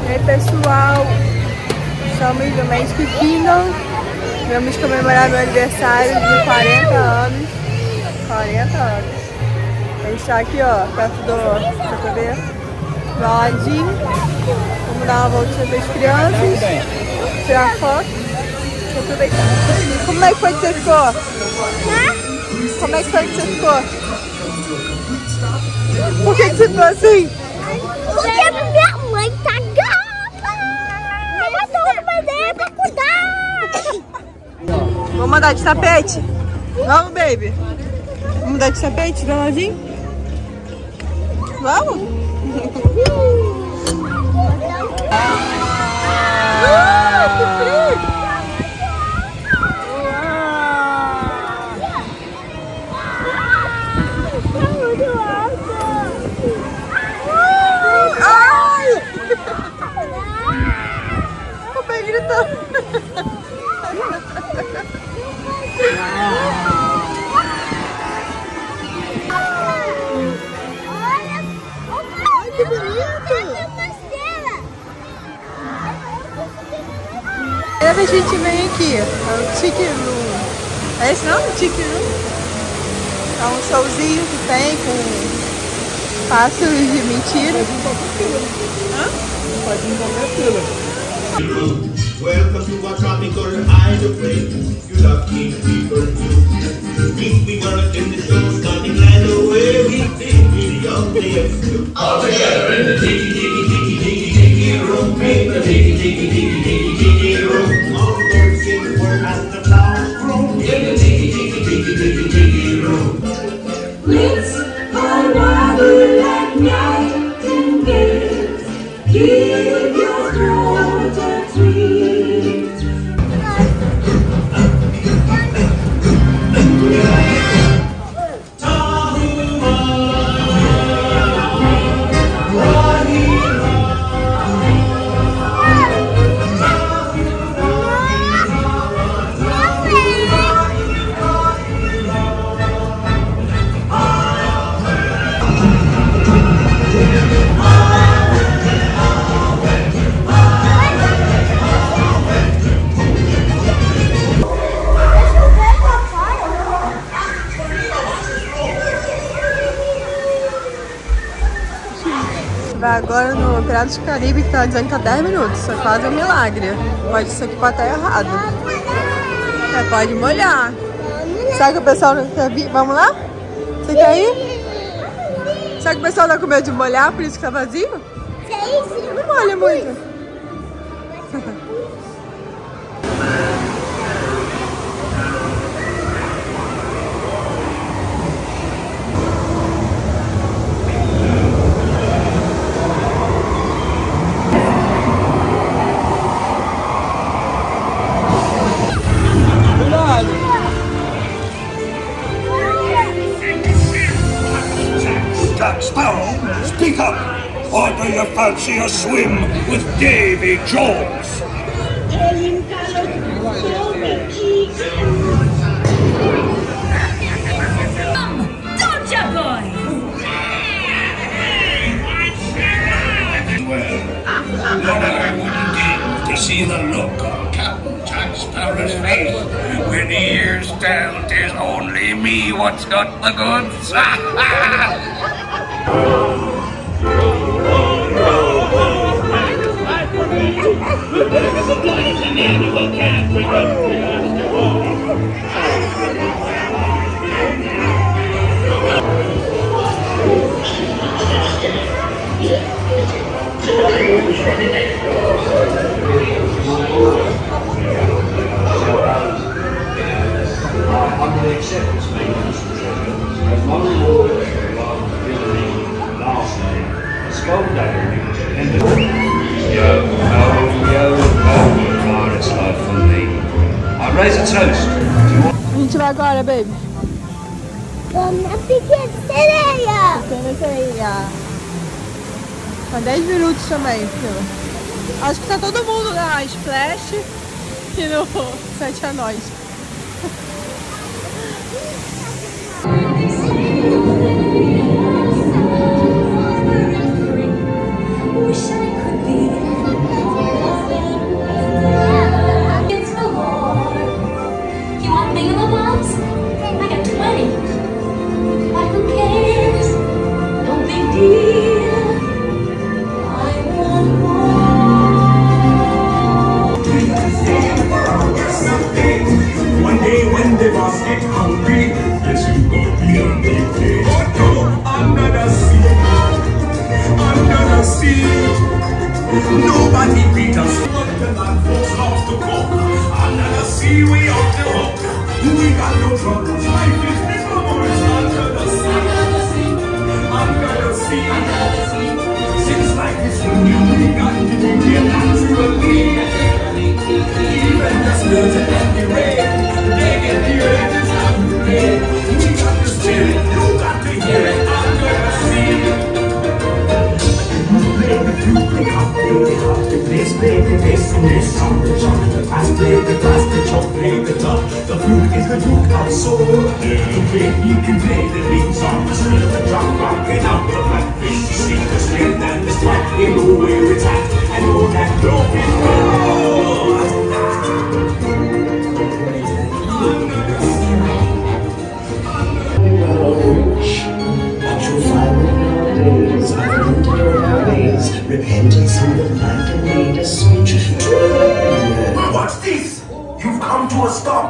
E aí, pessoal, estamos no Magic Kingdom. Vamos comemorar meu aniversário de 40 anos. 40 anos. A gente tá aqui, ó, perto do... Dá pra ver? Do ladinho. Vamos dar uma voltinha para as crianças. Tirar foto. Aproveitar. Como é que foi que você ficou? Como é que foi que você ficou? Por que você ficou assim? Porque minha mãe tá gata! Ela tá mandando pra cuidar! Vamos andar de tapete? Vamos, baby? Vamos andar de tapete, Donaldinho? Vamos? Que frio! O pai gritando. Ai, que bonito! Primeira vez que a gente vem aqui, é o Chicken Room. É esse não? Chicken Room? É um showzinho que tem com pássaros de mentira. Pode vir qualquer fila. Welcome to a tropical island place. You lucky people too. We were in the show, starting right away. We think we young days. All together in the tiki room, make the tiki room. All those things were at the last room. In the tiki room. Let's another like nightingales. Give your throat a treat. Vai agora no Piratas do Caribe, que tá dizendo que tá 10 minutos. Isso é quase um milagre. Pode ser que pode estar errado. É, pode molhar. Será que o pessoal não quer vir? Vamos lá? Você quer ir? Será que o pessoal tá com medo de molhar, por isso que tá vazio? Não molha muito. Jack Sparrow, speak up! Or do you fancy a swim with Davy Jones? Don't you, boy? Well, I wouldn't give to see the look on Captain Jack Sparrow's face when he hears tell 'tis only me what's got the goods. Under the acceptance maintenance and treasure, as long as all the building last name, Skullduggery, and the Pirate's life for me. I raise a toast to A gente vai agora, baby. Vamos na Pequena Sereia! Pequena Sereia. Tá 10 minutos também, filho. Acho que tá todo mundo na Splash e no Sete Anões. Wish I could be Nobody beat us. The land folks love to cook. Under the sea we off the hook. We got no troubles. Life is memories under the sea. Under the sea. Since life is new, we got to be here naturally. Even the snooze and the rain, they get the urges of the rain. We got to steer it, you got to hear it under the sea. Play the flute, play the bass, play the bass, and they sound the jump, the bass, play the bass, the chop, play the top. The flute is the duke of soul. You can play the lead song, the still the drum, rocking out the blackfish. You see the sled and the splat, you know where it's at, and all that love is repentance in the land and made a switch. What's this? You've come to a stop.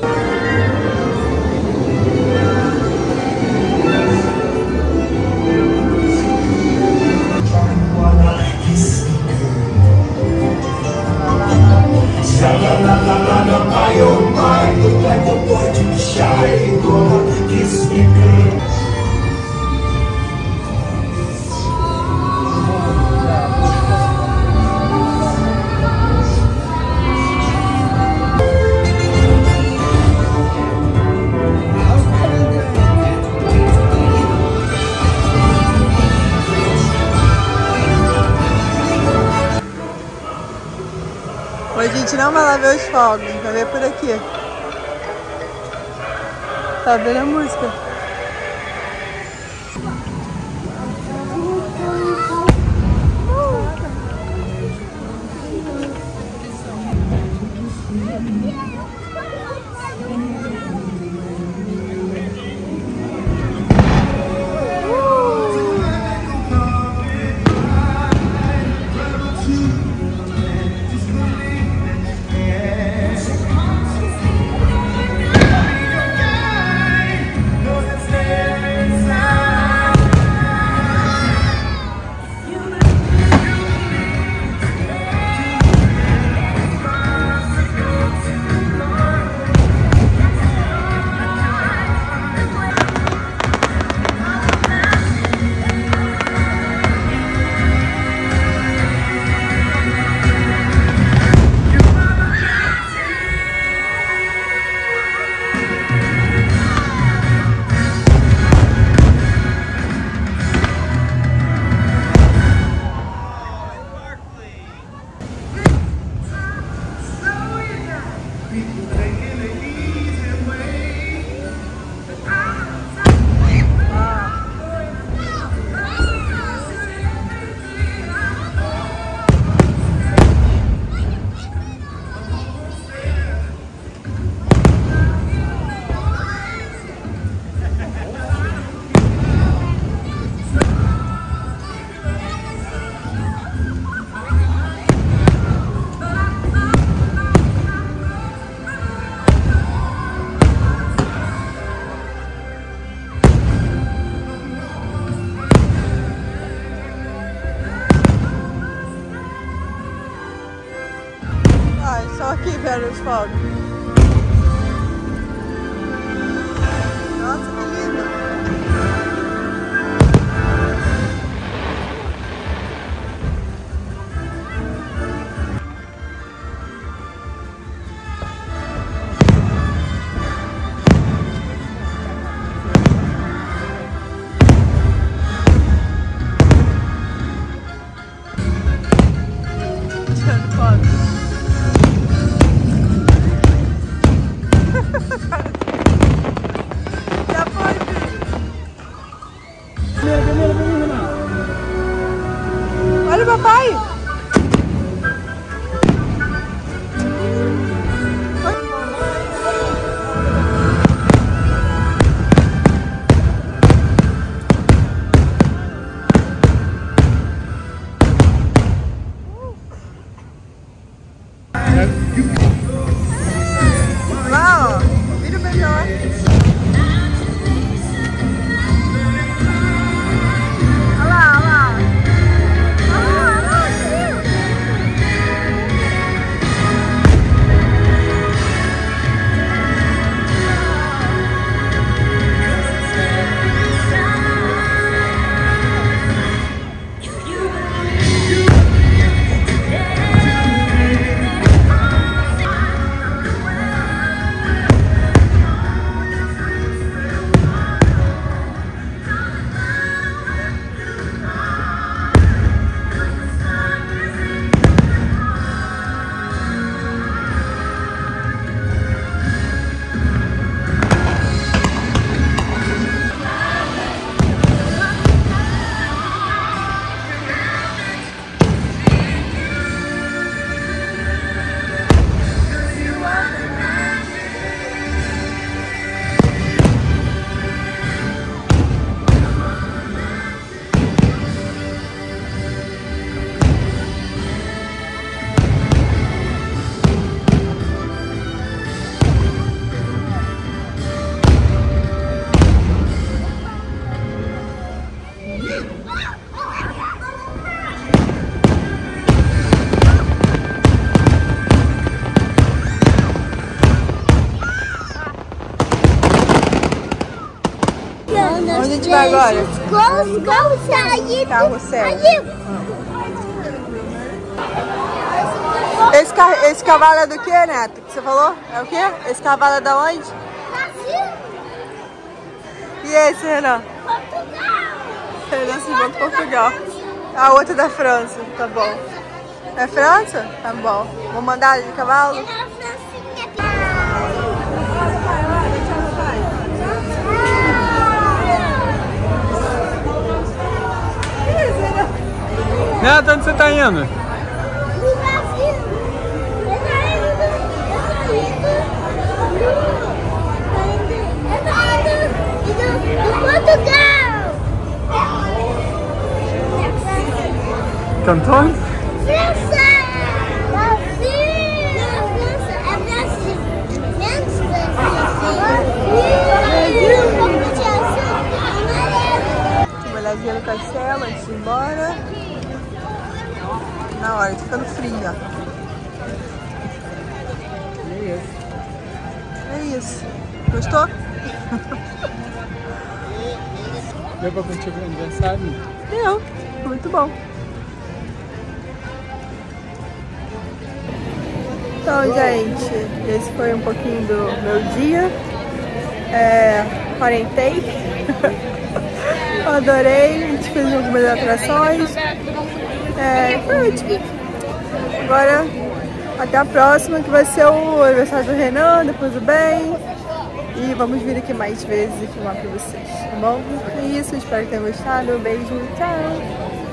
Look like a boy too shy. Gonna kiss me, girl. A gente não vai lá ver os fogos, vai ver por aqui. Tá vendo a música? Só aqui, velho, os fogos. Nossa, que lindo. Tirando foto. Onde a gente vai agora? Carrossel. Esse cavalo é do que, Neto? Que você falou? É o quê? Esse cavalo é da onde? Brasil. E esse, Renan? Portugal. Renan se de Portugal. A outra é da França, tá bom. É França? Tá bom. Vamos mandar de cavalo? Neto, onde você tá indo? No Brasil. Eu tô indo no Portugal. Cantando? França. Brasil. Não, França. É Brasil. Menos Brasil. Um pouco de azul. Uma olhadinha no castelo antes de ir embora. Na hora, tá ficando frio, ó. É isso. Gostou? Deu pra curtir o aniversário? Deu. Muito bom. Então, gente, esse foi um pouquinho do meu dia. Quarentei. Eu adorei. A gente fez algumas atrações. Foi ótimo. Agora, até a próxima, que vai ser o aniversário do Renan, depois do Ben. E vamos vir aqui mais vezes e filmar pra vocês, tá bom? É isso, espero que tenham gostado. Um beijo, tchau!